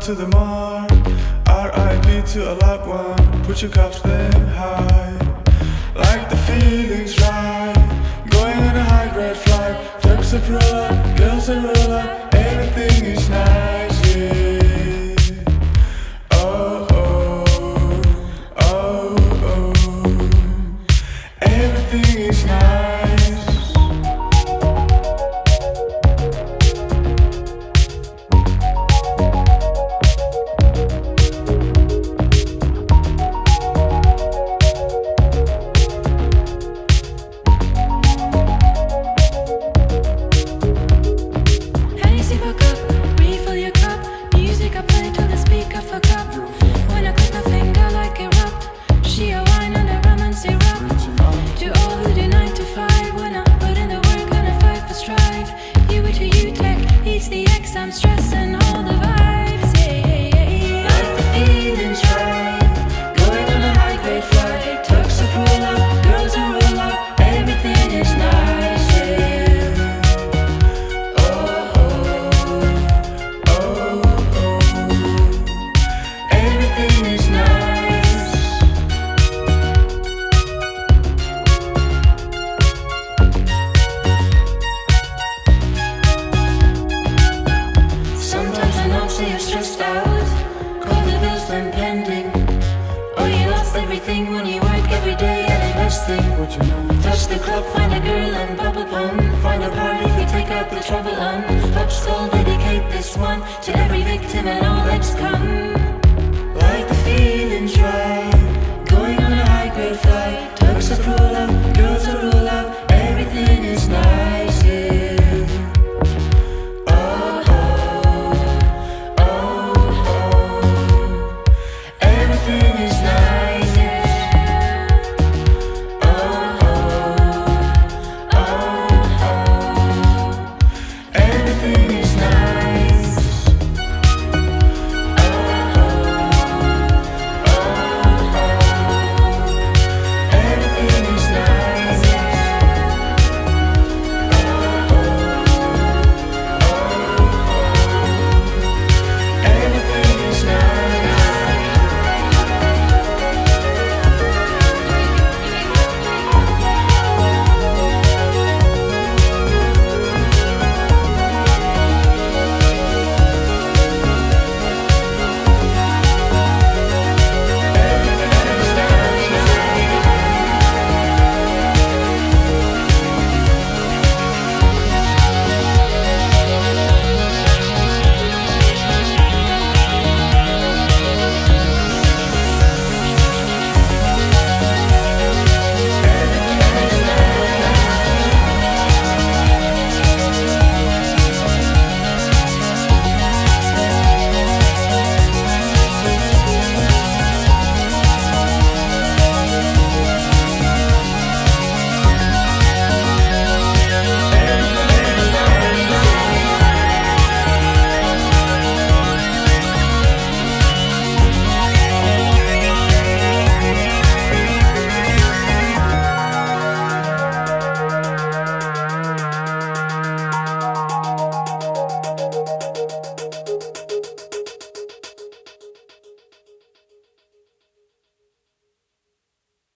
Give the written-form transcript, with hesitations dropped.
to the mark. R.I.P. to a loved one. Put your cups then high. Like the feeling's right. Going on a high grade flight. Turks are roll up, girls are roll up. Everything is nice, yeah. Oh, oh, oh, oh. Everything is nice. I'm stressing all the vibes, yeah, yeah, yeah. Like the feeling's right. Going on a high grade flight. Turks are roll up, girls are roll up. Everything is nice, yeah. Oh, oh, oh, oh. Everything is nice. Say you're stressed out, call the bills then pending. Oh, you lost everything when you work every day and investing. What you know? Touch the club, find a girl and bubble bum. Find a party if you take out the trouble on. Pop skull, dedicate this one to every victim and all that's come. Like the feeling's right. Going on a high grade flight. Turks are roll up.